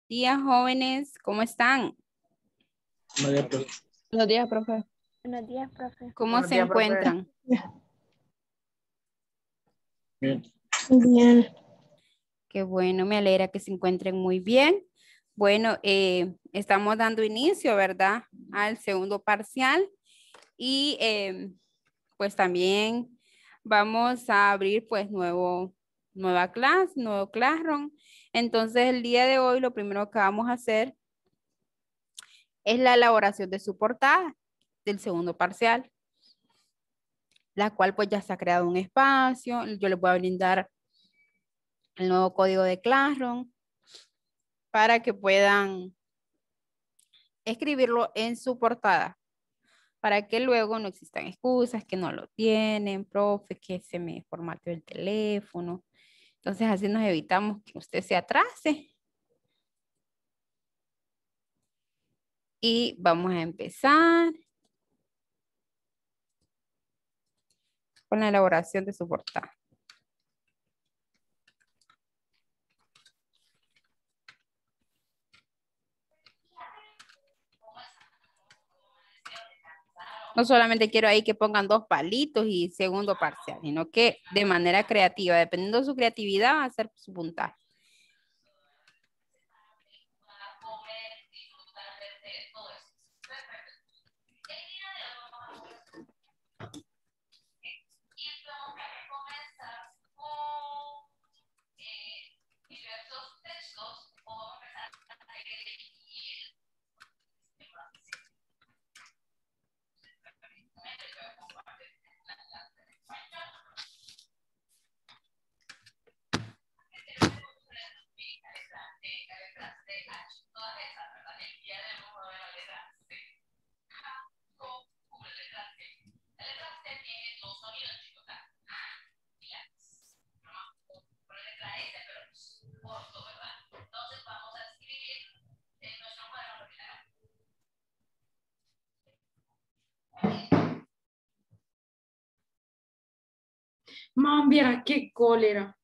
Días, jóvenes, ¿cómo están? Buenos días, profe. Buenos días, profe. Buenos días, profe. ¿Cómo Buenos se días, profe. encuentran? Bien. Bien. Qué bueno, me alegra que se encuentren muy bien. Bueno, estamos dando inicio, ¿verdad? Al segundo parcial y pues también vamos a abrir pues nueva clase, nuevo classroom. Entonces el día de hoy lo primero que vamos a hacer es la elaboración de su portada del segundo parcial, la cual pues ya se ha creado un espacio. Yo les voy a brindar el nuevo código de Classroom para que puedan escribirlo en su portada, para que luego no existan excusas, que no lo tienen, profe, que se me formateó el teléfono. Entonces así nos evitamos que usted se atrase. Y vamos a empezar con la elaboración de su portada. No solamente quiero ahí que pongan dos palitos y segundo parcial, sino que de manera creativa, dependiendo de su creatividad, va a ser su puntaje. Man, viera qué cólera.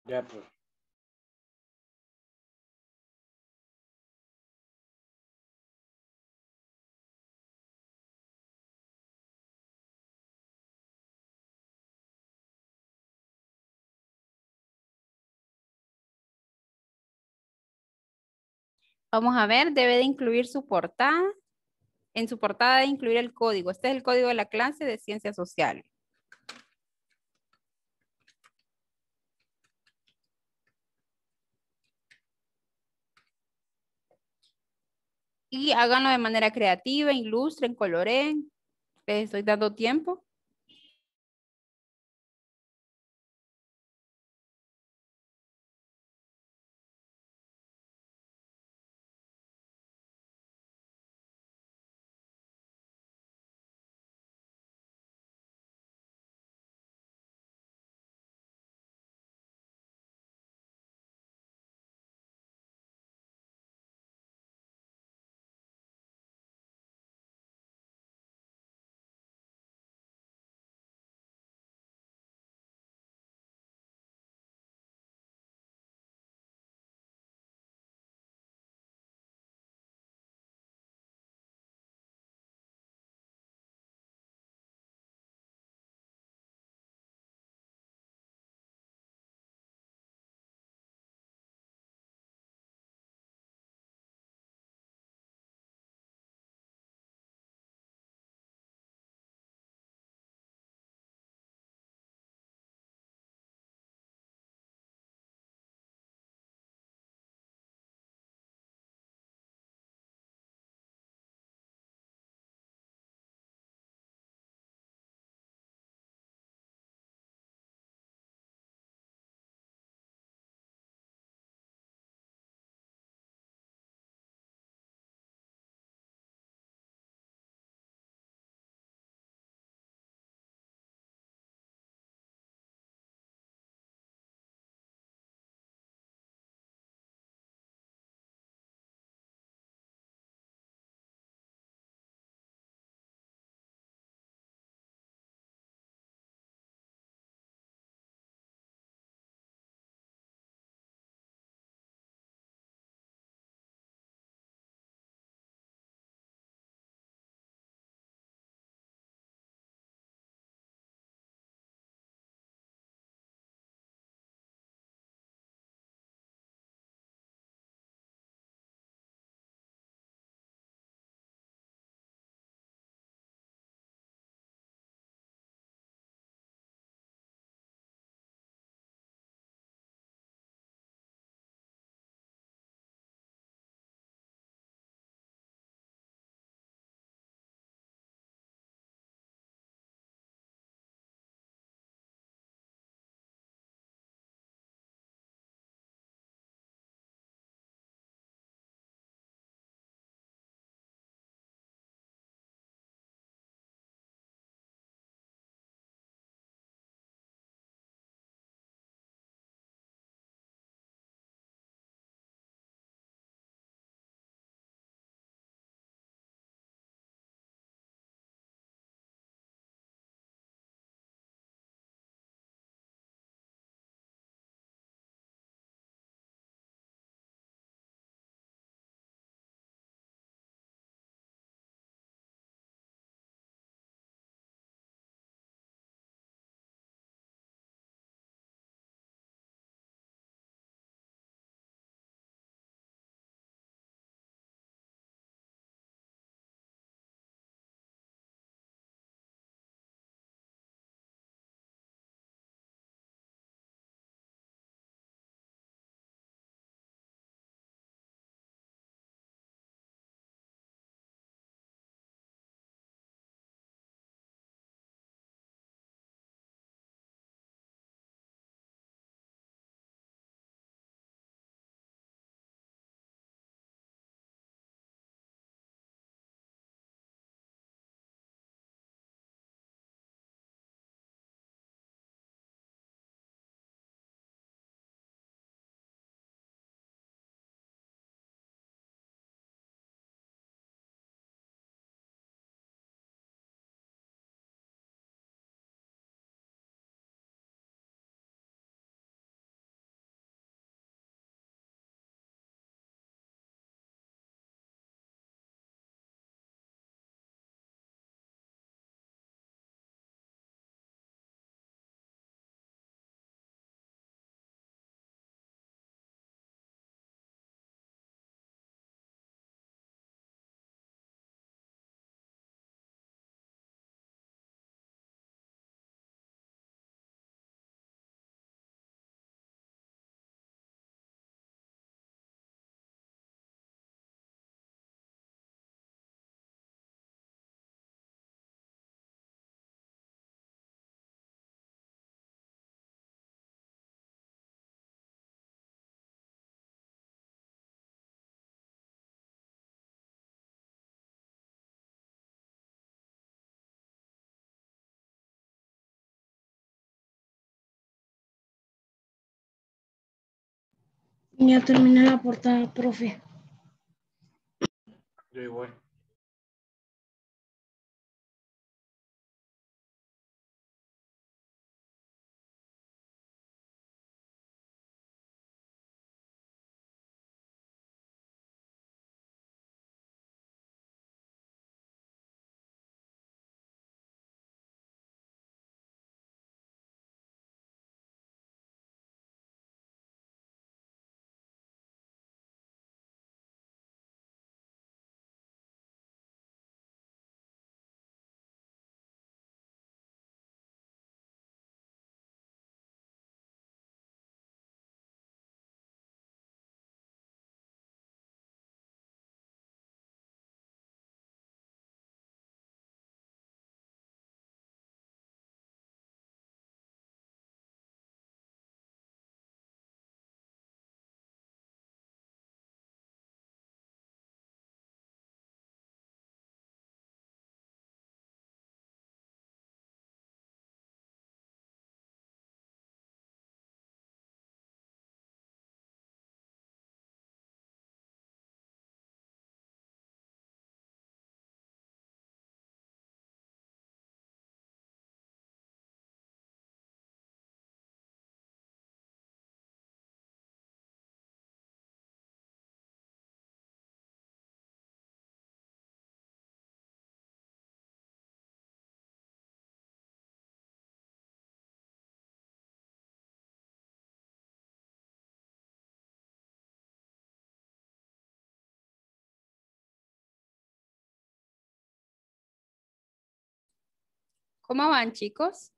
Ya, pues. Vamos a ver, debe de incluir su portada. En su portada debe incluir el código. Este es el código de la clase de Ciencias Sociales. Y háganlo de manera creativa, ilustren, coloreen. Les estoy dando tiempo. Ya terminé la portada, profe. Yo igual. ¿Cómo van, chicos?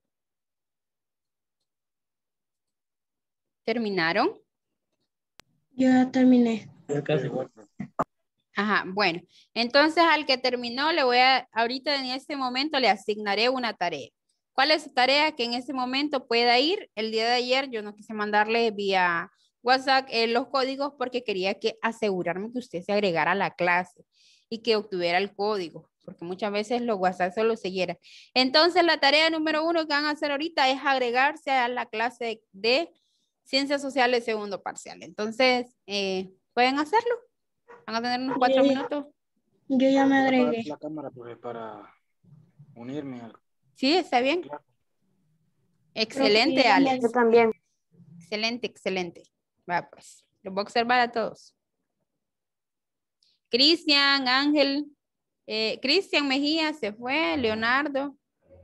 ¿Terminaron? Ya terminé. Ya casi. Igual. Ajá, bueno. Entonces al que terminó le voy a, ahorita en este momento le asignaré una tarea. ¿Cuál es su tarea? Que en este momento pueda ir. El día de ayer yo no quise mandarle vía WhatsApp los códigos porque quería que asegurarme que usted se agregara a la clase y que obtuviera el código, porque muchas veces los WhatsApp solo se llenan. Entonces la tarea número 1 que van a hacer ahorita es agregarse a la clase de Ciencias Sociales segundo parcial. Entonces, ¿pueden hacerlo? Van a tener unos 4 minutos. Yo ya me Voy a apagar agregué. la cámara pues, para unirme al. Sí, está bien. Profe, yo Excelente, ya me Alex. agregué también. Excelente, excelente. Va, pues. Los voy a observar a todos. Cristian, Ángel. Cristian Mejía se fue. Leonardo.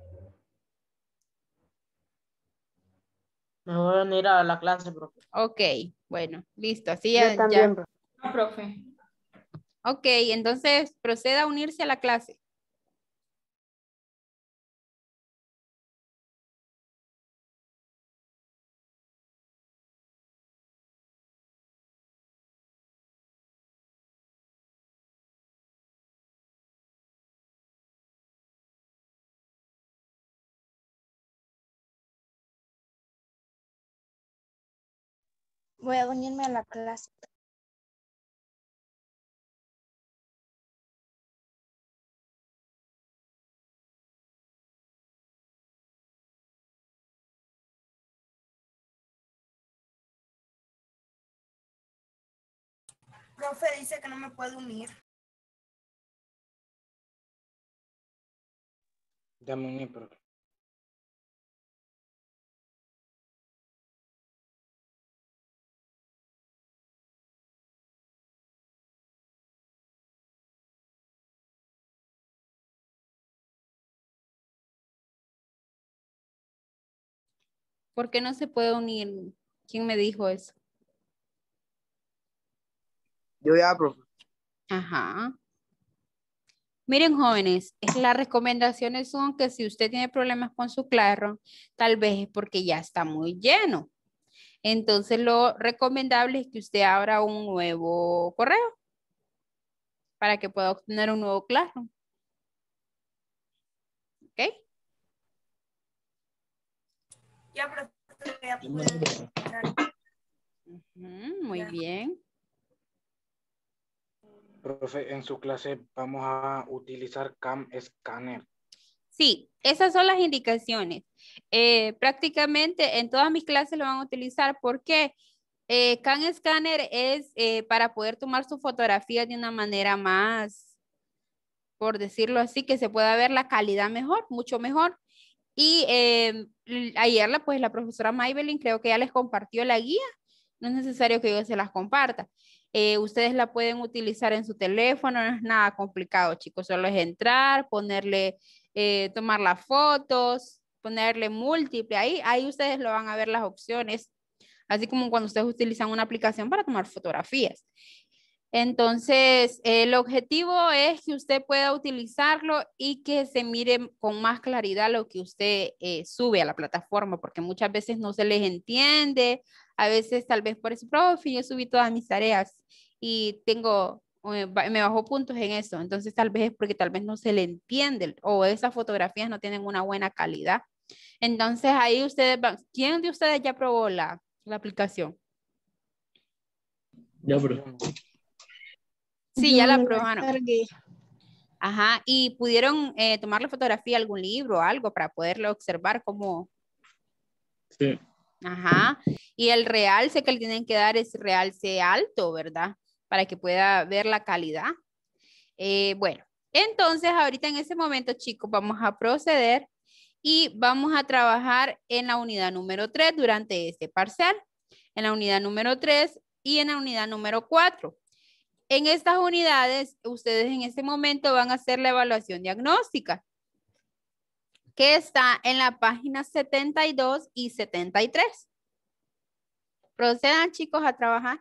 Me voy a unir a la clase, profe. Ok, bueno, listo. Así Yo ya, también, profe. No, profe. Ok, entonces proceda a unirse a la clase. Voy a unirme a la clase. Profe dice que no me puedo unir. Ya me uní, pero. ¿Por qué no se puede unir? ¿Quién me dijo eso? Yo ya, profe. Ajá. Miren, jóvenes, las recomendaciones son que si usted tiene problemas con su Classroom, tal vez es porque ya está muy lleno. Entonces, lo recomendable es que usted abra un nuevo correo para que pueda obtener un nuevo Classroom. ¿Ok? Ya, profe, ya Ya me pude uní. entrar. Muy bien. Profe, en su clase vamos a utilizar Cam Scanner. Sí, esas son las indicaciones. Prácticamente en todas mis clases lo van a utilizar. ¿Por qué? Can Scanner es para poder tomar sus fotografías de una manera más, por decirlo así, que se pueda ver la calidad mejor, mucho mejor. Y ayer pues la profesora Maybelline creo que ya les compartió la guía. No es necesario que yo se las comparta. Ustedes la pueden utilizar en su teléfono, no es nada complicado, chicos. Solo es entrar, ponerle, tomar las fotos, ponerle múltiple. Ahí ustedes lo van a ver las opciones. Así como cuando ustedes utilizan una aplicación para tomar fotografías. Entonces, el objetivo es que usted pueda utilizarlo y que se mire con más claridad lo que usted sube a la plataforma, porque muchas veces no se les entiende, a veces tal vez por eso, profe, yo subí todas mis tareas y tengo, me bajó puntos en eso, entonces tal vez es porque tal vez no se le entiende o esas fotografías no tienen una buena calidad. Entonces ahí ustedes van, ¿quién de ustedes ya probó la aplicación? Ya, pero. Sí, Yo ya la me probaron. descargué. Ajá, y pudieron tomarle fotografía a algún libro o algo para poderlo observar como, Sí. ajá, y el realce que le tienen que dar es realce alto, ¿verdad? Para que pueda ver la calidad. Bueno, entonces ahorita en ese momento, chicos, vamos a proceder y vamos a trabajar en la unidad número 3 durante este parcial, en la unidad número 3 y en la unidad número 4. En estas unidades, ustedes en este momento van a hacer la evaluación diagnóstica, que está en la página 72 y 73. Procedan, chicos, a trabajar.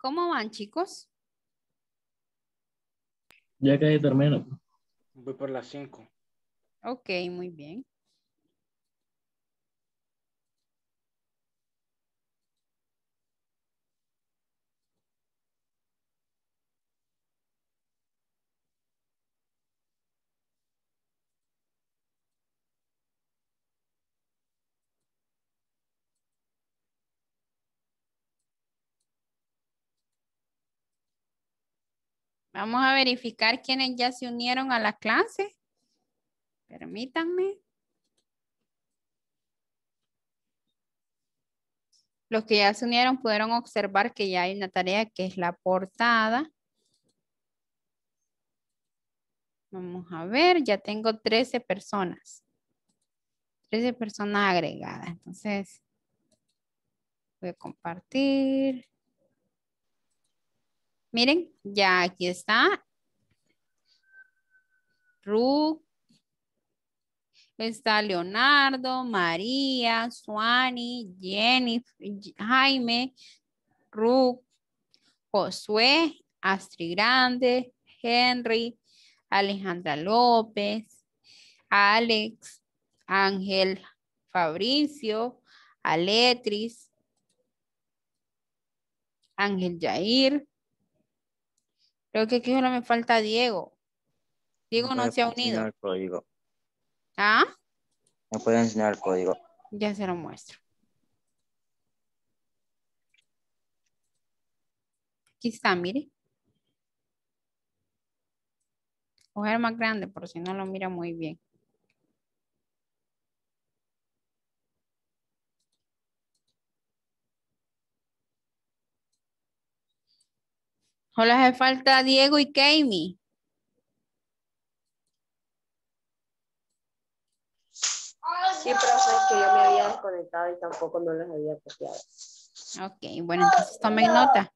¿Cómo van, chicos? Ya casi termino. Voy por las 5. Ok, muy bien. Vamos a verificar quiénes ya se unieron a la clase. Permítanme. Los que ya se unieron pudieron observar que ya hay una tarea que es la portada. Vamos a ver, ya tengo 13 personas. 13 personas agregadas. Entonces, voy a compartir. Miren, ya aquí está. Ruth, está Leonardo, María, Suani, Jenny, Jaime, Ruth, Josué, Astrid Grande, Henry, Alejandra López, Alex, Ángel Fabricio, Aletris, Ángel Jair. Creo que aquí solo me falta Diego. Diego no se ha unido. El código. ¿Ah? ¿Me puede enseñar el código? Ya se lo muestro. Aquí está, mire. Coger más grande por si no lo mira muy bien. Solo hace falta Diego y Kami. Sí, profe, es que yo me había desconectado y tampoco no les había copiado. Ok, bueno, entonces tomen nota.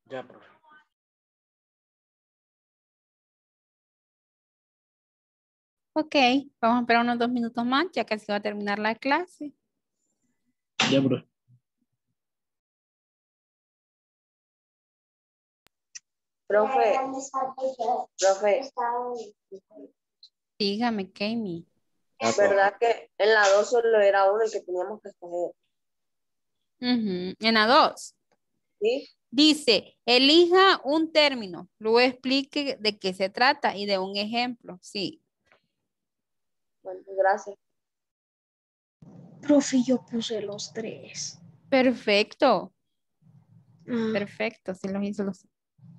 Ya, profe. Ok, vamos a esperar unos 2 minutos más, ya casi va a terminar la clase. Ya, profe. Profe, Dígame, Kami. ¿verdad que en la 2 solo era uno el que teníamos que escoger? Ujú. En la 2. ¿Sí? Dice, elija un término, luego explique de qué se trata y de un ejemplo. Sí. Bueno, gracias. Profe, yo puse los 3. Perfecto. Perfecto. Sí, los hizo los.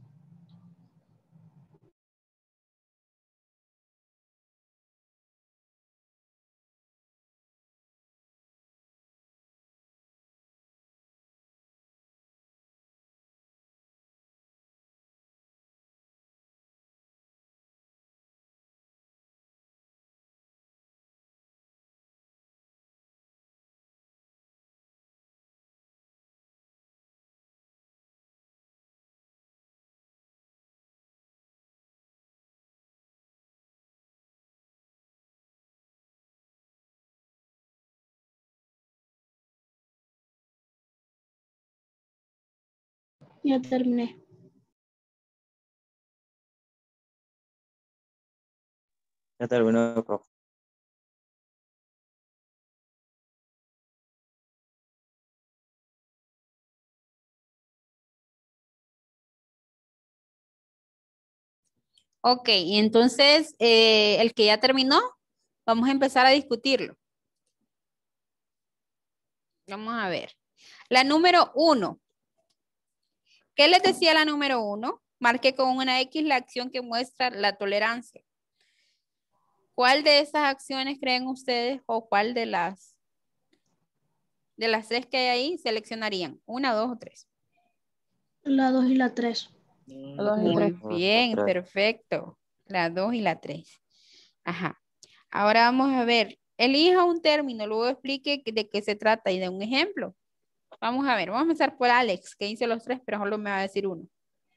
Ya terminé. Ya terminó, profe. Ok, y entonces el que ya terminó, vamos a empezar a discutirlo. Vamos a ver. La número 1. ¿Qué les decía la número 1? Marque con una X la acción que muestra la tolerancia. ¿Cuál de esas acciones creen ustedes o cuál de las 3 que hay ahí seleccionarían? 1, 2 o 3. La 2 y la 3. La 2 y 3. Muy bien, Otra. perfecto. La 2 y la 3. Ajá. Ahora vamos a ver. Elija un término, luego explique de qué se trata y de un ejemplo. Vamos a ver, vamos a empezar por Alex, que hizo los 3, pero solo me va a decir uno.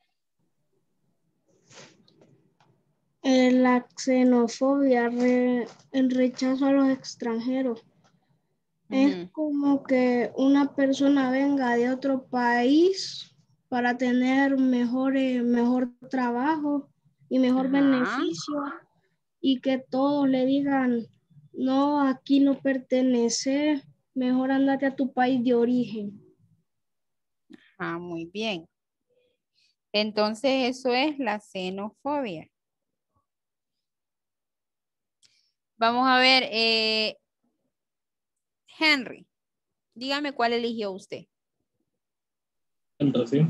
La xenofobia, el rechazo a los extranjeros. Es como que una persona venga de otro país para tener mejor trabajo y mejor beneficio y que todos le digan, no, aquí no pertenece, mejor andate a tu país de origen. Ah, muy bien. Entonces eso es la xenofobia. Vamos a ver, Henry, dígame cuál eligió usted. El racismo.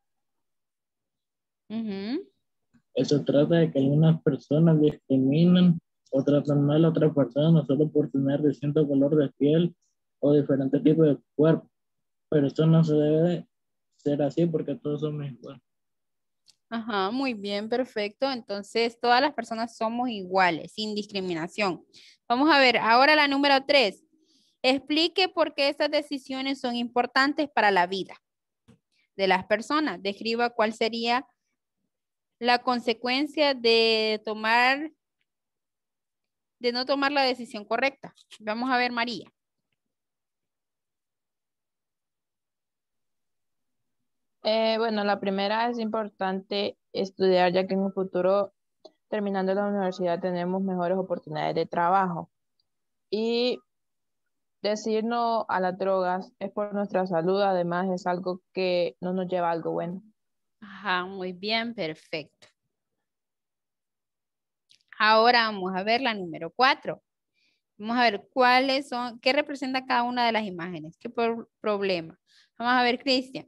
Eso trata de que algunas personas discriminan o tratan mal a otras personas solo por tener distinto color de piel o diferente tipo de cuerpo. Pero eso no se debe ser así porque todos somos iguales. Ajá, muy bien, perfecto. Entonces, todas las personas somos iguales, sin discriminación. Vamos a ver, ahora la número 3. Explique por qué estas decisiones son importantes para la vida de las personas. Describa cuál sería la consecuencia de no tomar la decisión correcta. Vamos a ver, María. Bueno, la primera es importante estudiar, ya que en un futuro, terminando la universidad, tenemos mejores oportunidades de trabajo. Y decir no a las drogas es por nuestra salud, además es algo que no nos lleva a algo bueno. Ajá, muy bien, perfecto. Ahora vamos a ver la número 4. Vamos a ver qué representa cada una de las imágenes, qué problema. Vamos a ver, Cristian.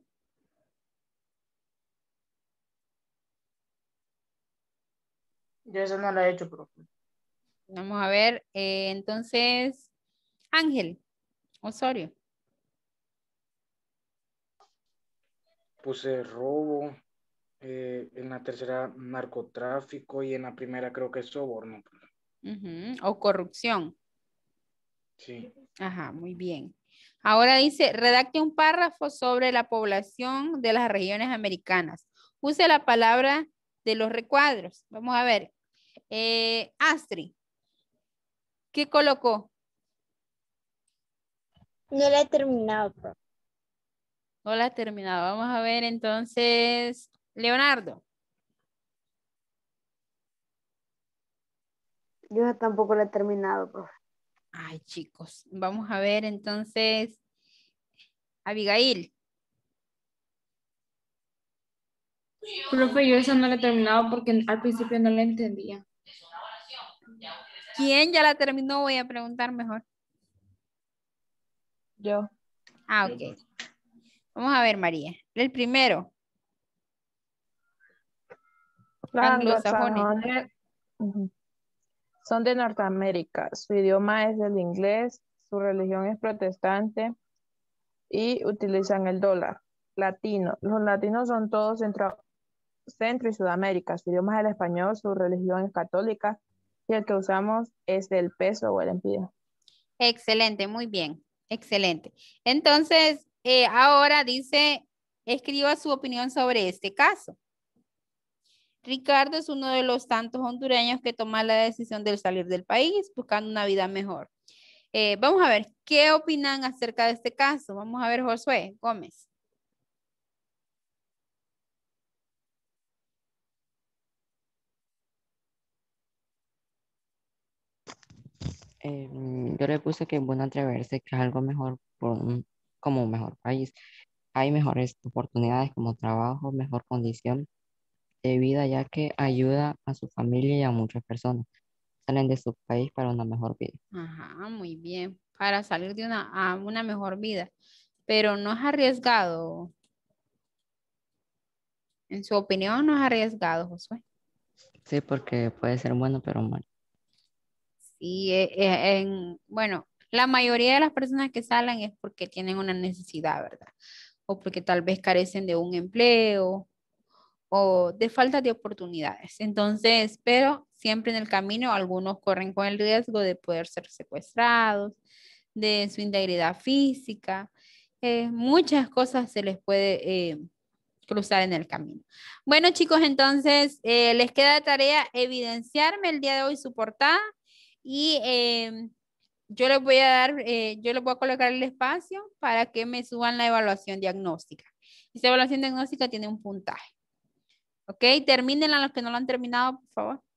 Yo eso no lo he hecho, profe. Vamos a ver, entonces, Ángel Osorio. Puse robo, en la tercera narcotráfico y en la primera creo que es soborno. O corrupción. Sí. Ajá, muy bien. Ahora dice, redacte un párrafo sobre la población de las regiones americanas. Use la palabra de los recuadros. Vamos a ver. Astrid, ¿qué colocó? No la he terminado, profe. No la ha terminado. Vamos a ver entonces, Leonardo. Yo tampoco lo he terminado, profe. Ay, chicos. Vamos a ver entonces, Abigail. Profe, yo esa no la he terminado porque al principio no la entendía. ¿Quién ya la terminó? Voy a preguntar mejor. Yo. Ah, ok. Vamos a ver, María. El primero. Los Anglosajones. anglosajones ujú, son de Norteamérica. Su idioma es el inglés, su religión es protestante y utilizan el dólar. Latino. Los latinos son todos Centro y Sudamérica. Su idioma es el español, su religión es católica y el que usamos es el peso o el empira. Excelente, muy bien. Excelente. Entonces, ahora dice, escriba su opinión sobre este caso. Ricardo es uno de los tantos hondureños que toma la decisión de salir del país buscando una vida mejor. Vamos a ver, ¿qué opinan acerca de este caso? Vamos a ver, Josué Gómez. Yo le puse que es bueno atreverse, que es algo mejor como un mejor país. Hay mejores oportunidades como trabajo, mejor condición de vida, ya que ayuda a su familia y a muchas personas. Salen de su país para una mejor vida. Ajá, muy bien. Para salir de a una mejor vida. Pero no es arriesgado. En su opinión, no es arriesgado, Josué. Sí, porque puede ser bueno, pero malo. Sí, bueno, la mayoría de las personas que salen es porque tienen una necesidad, ¿verdad? O porque tal vez carecen de un empleo o de falta de oportunidades. Entonces, pero siempre en el camino algunos corren con el riesgo de poder ser secuestrados, de su integridad física. Muchas cosas se les puede cruzar en el camino. Bueno, chicos, entonces les queda de tarea evidenciarme el día de hoy su portada y yo les voy a dar, yo les voy a colocar el espacio para que me suban la evaluación diagnóstica. Esta evaluación diagnóstica tiene un puntaje. Ok, terminen a los que no lo han terminado, por favor.